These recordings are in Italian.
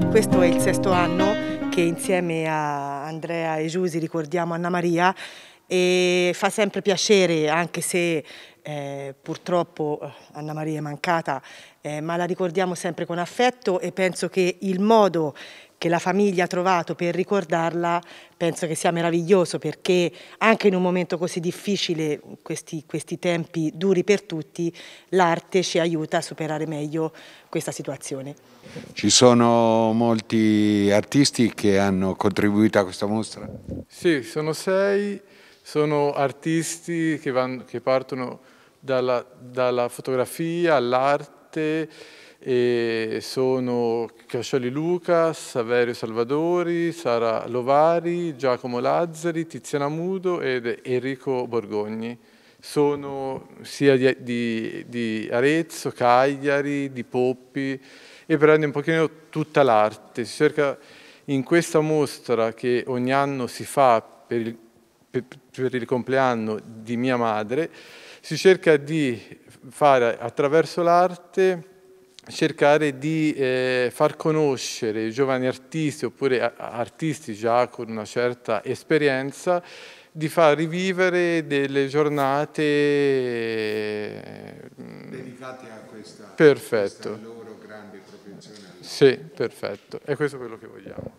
Questo è il 6° anno che insieme a Andrea e Giusy ricordiamo Anna Maria e fa sempre piacere, anche se purtroppo Anna Maria è mancata, ma la ricordiamo sempre con affetto e penso che il modo che la famiglia ha trovato per ricordarla penso che sia meraviglioso, perché anche in un momento così difficile, questi tempi duri per tutti, l'arte ci aiuta a superare meglio questa situazione. Ci sono molti artisti che hanno contribuito a questa mostra? Sì, sono 6, sono artisti che partono dalla fotografia all'arte, e sono Cascioli Lucas, Saverio Salvadori, Sara Lovari, Giacomo Lazzari, Tiziana Mudo ed Enrico Borgogni. Sono sia di Arezzo, Cagliari, di Poppi, e prende un pochino tutta l'arte. Si cerca in questa mostra, che ogni anno si fa per il compleanno di mia madre, si cerca di fare attraverso l'arte, cercare di far conoscere i giovani artisti oppure artisti già con una certa esperienza, di far rivivere delle giornate dedicate a questa, perfetto. Questa loro grande professionalità. Sì, perfetto, è questo quello che vogliamo.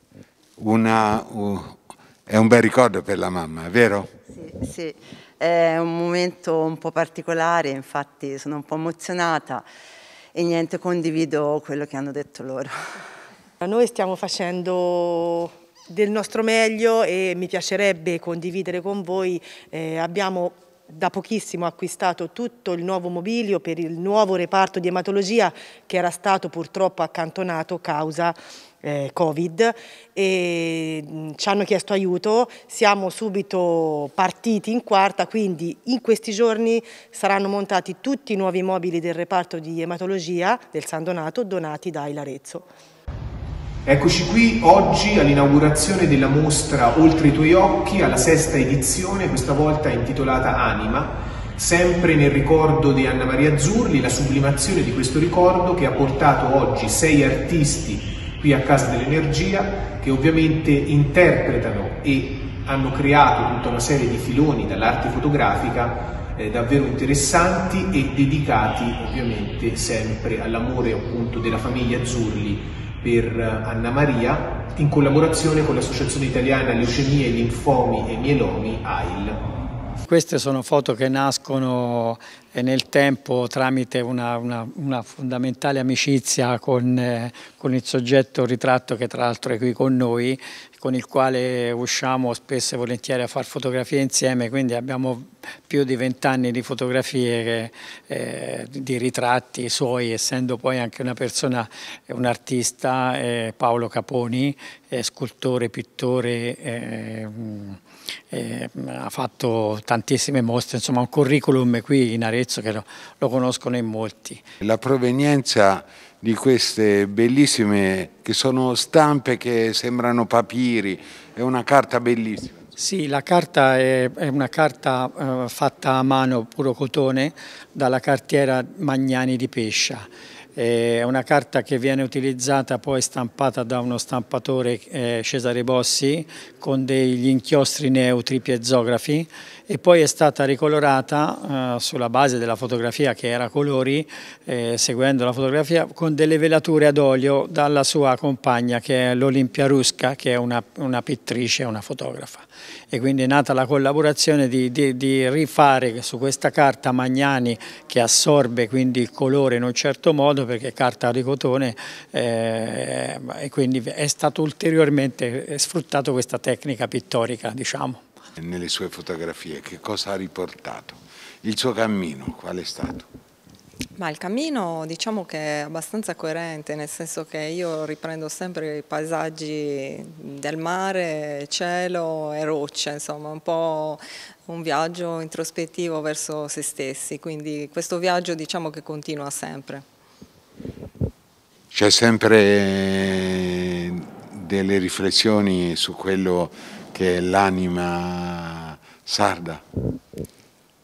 È un bel ricordo per la mamma, è vero? Sì, è un momento un po' particolare, infatti sono un po' emozionata e niente, condivido quello che hanno detto loro. Noi stiamo facendo del nostro meglio e mi piacerebbe condividere con voi. Abbiamo da pochissimo acquistato tutto il nuovo mobilio per il nuovo reparto di ematologia che era stato purtroppo accantonato causa Covid, e ci hanno chiesto aiuto. Siamo subito partiti in quarta, quindi in questi giorni saranno montati tutti i nuovi mobili del reparto di ematologia del San Donato donati da Arezzo. Eccoci qui oggi all'inaugurazione della mostra Oltre i tuoi occhi, alla 6ª edizione, questa volta intitolata Anima, sempre nel ricordo di Anna Maria Zurli, la sublimazione di questo ricordo che ha portato oggi 6 artisti qui a Casa dell'Energia, che ovviamente interpretano e hanno creato tutta una serie di filoni dall'arte fotografica davvero interessanti e dedicati ovviamente sempre all'amore appunto della famiglia Zurli per Anna Maria, in collaborazione con l'Associazione Italiana Leucemie, Linfomi e Mielomi, AIL. Queste sono foto che nascono nel tempo tramite una fondamentale amicizia con il soggetto ritratto, che tra l'altro è qui con noi, con il quale usciamo spesso e volentieri a fare fotografie insieme, quindi abbiamo più di 20 anni di fotografie, di ritratti suoi, essendo poi anche una persona, un artista, Paolo Caponi, scultore, pittore, ha fatto tantissime mostre, insomma un curriculum qui in Arezzo che lo conoscono in molti. La provenienza di queste bellissime, che sono stampe che sembrano papiri, è una carta bellissima. Sì, la carta è una carta fatta a mano, puro cotone, dalla cartiera Magnani di Pescia. È una carta che viene utilizzata, poi stampata da uno stampatore, Cesare Bossi, con degli inchiostri neutri piezografi, e poi è stata ricolorata sulla base della fotografia, che era a colori, seguendo la fotografia, con delle velature ad olio dalla sua compagna, che è l'Olimpia Rusca, che è una pittrice, una fotografa. E quindi è nata la collaborazione di rifare su questa carta Magnani, che assorbe quindi il colore in un certo modo, perché è carta di cotone, e quindi è stato ulteriormente sfruttato questa tecnica pittorica, diciamo. Nelle sue fotografie che cosa ha riportato? Il suo cammino qual è stato? Ma il cammino diciamo che è abbastanza coerente, nel senso che io riprendo sempre i paesaggi del mare, cielo e rocce, insomma un po' un viaggio introspettivo verso se stessi, quindi questo viaggio diciamo che continua sempre. C'è sempre delle riflessioni su quello che è l'anima sarda?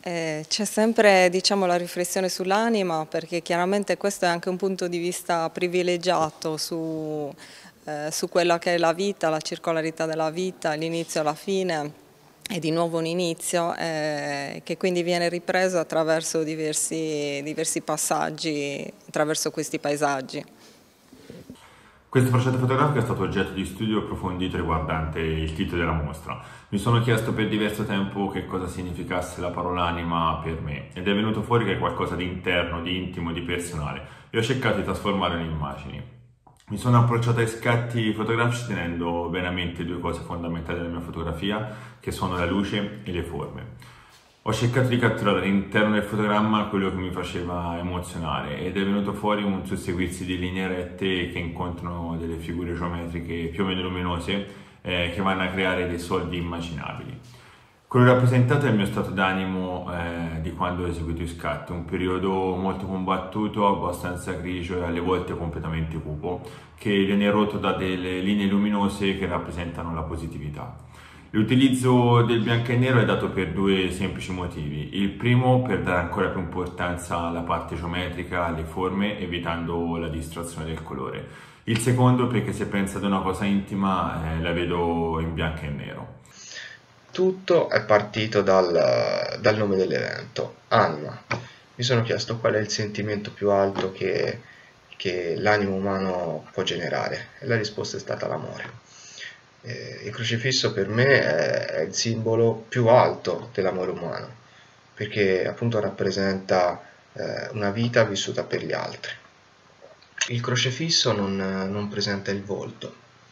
C'è sempre, diciamo, la riflessione sull'anima, perché chiaramente questo è anche un punto di vista privilegiato su quella che è la vita, la circolarità della vita, l'inizio e la fine e di nuovo un inizio, che quindi viene ripreso attraverso diversi passaggi, attraverso questi paesaggi. Questo progetto fotografico è stato oggetto di studio approfondito riguardante il titolo della mostra. Mi sono chiesto per diverso tempo che cosa significasse la parola anima per me ed è venuto fuori che è qualcosa di interno, di intimo, di personale e ho cercato di trasformarlo in immagini. Mi sono approcciato ai scatti fotografici tenendo bene a mente due cose fondamentali della mia fotografia, che sono la luce e le forme. Ho cercato di catturare all'interno del fotogramma quello che mi faceva emozionare ed è venuto fuori un susseguirsi di linee rette che incontrano delle figure geometriche più o meno luminose che vanno a creare dei soldi immaginabili. Quello rappresentato è il mio stato d'animo di quando ho eseguito i scatti, un periodo molto combattuto, abbastanza grigio e alle volte completamente cupo, che viene rotto da delle linee luminose che rappresentano la positività. L'utilizzo del bianco e nero è dato per due semplici motivi. Il primo per dare ancora più importanza alla parte geometrica, alle forme, evitando la distrazione del colore. Il secondo perché se penso ad una cosa intima la vedo in bianco e nero. Tutto è partito dal nome dell'evento, anima. Mi sono chiesto qual è il sentimento più alto che l'animo umano può generare e la risposta è stata l'amore. Il crocifisso per me è il simbolo più alto dell'amore umano, perché appunto rappresenta una vita vissuta per gli altri. Il crocifisso non presenta il volto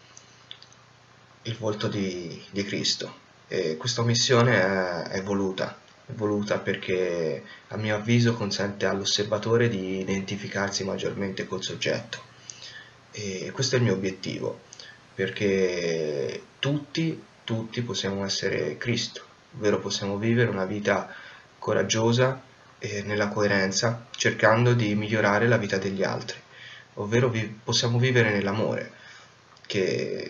di Cristo, e questa omissione è voluta perché a mio avviso consente all'osservatore di identificarsi maggiormente col soggetto, e questo è il mio obiettivo. Perché tutti possiamo essere Cristo, ovvero possiamo vivere una vita coraggiosa e nella coerenza, cercando di migliorare la vita degli altri, ovvero possiamo vivere nell'amore, che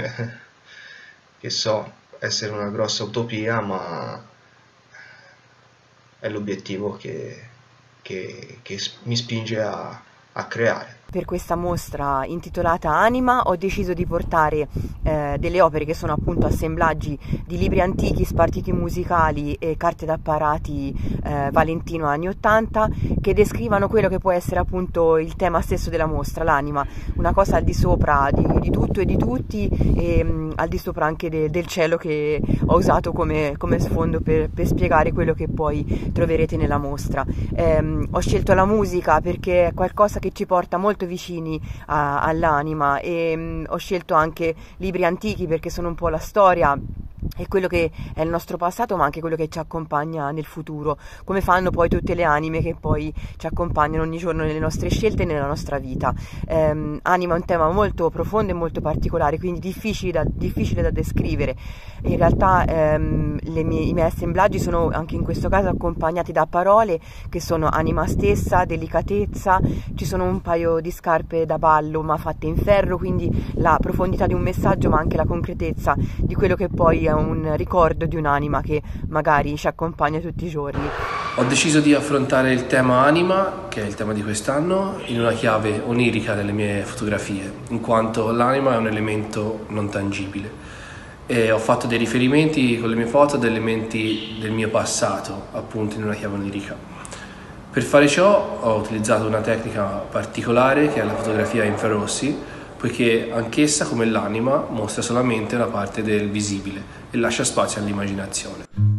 so essere una grossa utopia, ma è l'obiettivo che mi spinge a creare. Per questa mostra intitolata Anima ho deciso di portare delle opere che sono appunto assemblaggi di libri antichi, spartiti musicali e carte d'apparati Valentino anni 80, che descrivano quello che può essere appunto il tema stesso della mostra, l'anima, una cosa al di sopra di tutto e di tutti, e al di sopra anche del cielo, che ho usato come sfondo per spiegare quello che poi troverete nella mostra. Ho scelto la musica perché è qualcosa che ci porta molto vicini all'anima, e ho scelto anche libri antichi perché sono un po' la storia e quello che è il nostro passato, ma anche quello che ci accompagna nel futuro, come fanno poi tutte le anime che poi ci accompagnano ogni giorno nelle nostre scelte e nella nostra vita. Anima è un tema molto profondo e molto particolare, quindi difficile da descrivere. In realtà i miei assemblaggi sono anche in questo caso accompagnati da parole che sono anima stessa, delicatezza, ci sono un paio di scarpe da ballo ma fatte in ferro, quindi la profondità di un messaggio ma anche la concretezza di quello che poi è un ricordo di un'anima che magari ci accompagna tutti i giorni. Ho deciso di affrontare il tema anima, che è il tema di quest'anno, in una chiave onirica delle mie fotografie, in quanto l'anima è un elemento non tangibile. E ho fatto dei riferimenti con le mie foto ad elementi del mio passato, appunto in una chiave onirica. Per fare ciò ho utilizzato una tecnica particolare che è la fotografia a infrarossi, poiché anch'essa, come l'anima, mostra solamente una parte del visibile e lascia spazio all'immaginazione.